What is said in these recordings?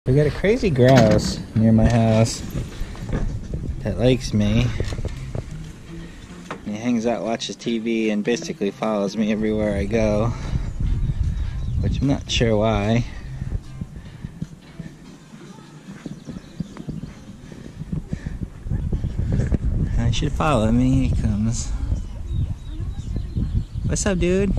We got a crazy grouse near my house that likes me. He hangs out, watches TV, and basically follows me everywhere I go, which I'm not sure why. I should follow me. Here he comes. What's up, dude?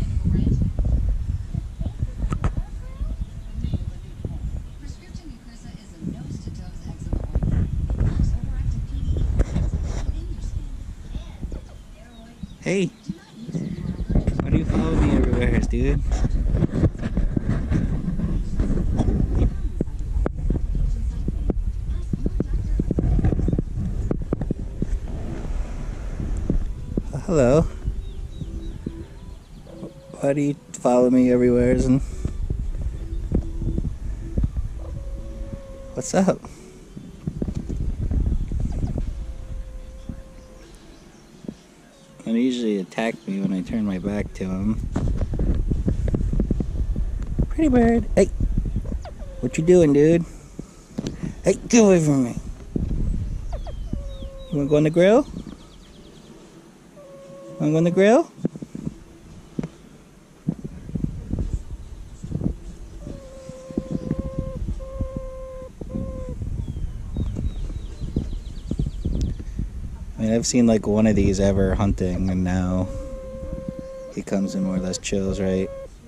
Hey, why do you follow me everywhere, dude? Hello. Why do you follow me everywhere? And what's up? They usually attack me when I turn my back to him. Pretty bird. Hey, what you doing, dude? Hey, get away from me. You wanna go on the grill? Wanna go on the grill? I mean, I've seen like one of these ever hunting, and now he comes and more or less chills, right?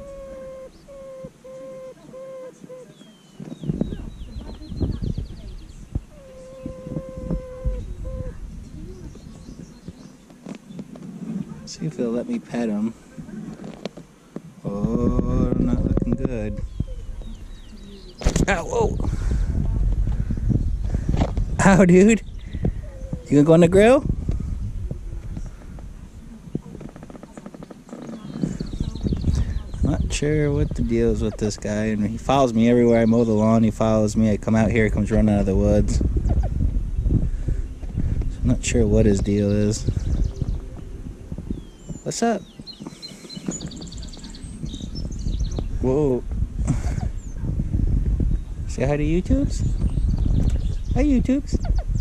See if they'll let me pet him. Oh, not looking good. Ow, whoa! Ow, dude! You gonna go on the grill? Not sure what the deal is with this guy, and he follows me everywhere. I mow the lawn, he follows me. I come out here, he comes running out of the woods. So I'm not sure what his deal is. What's up? Whoa. Say hi to YouTubes? Hi, YouTubes.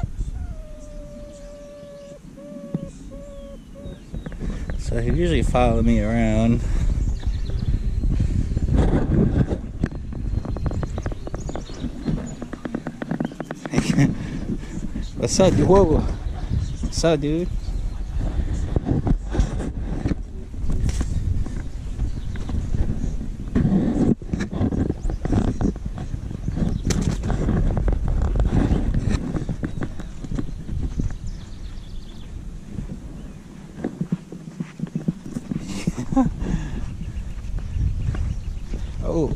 So he usually follow me around. What's up, dude? Whoa. What's up, dude? Oh.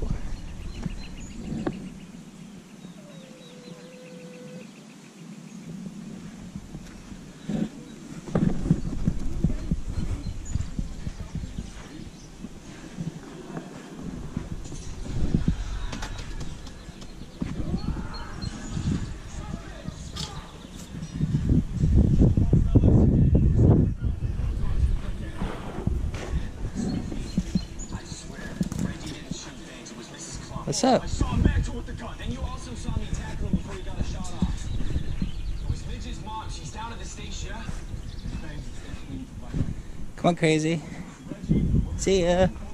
What's up? I saw him back to with the gun, and you also saw me tackle him before he got a shot off. It was Midge's mom. She's down at the station. Come on, crazy. See ya.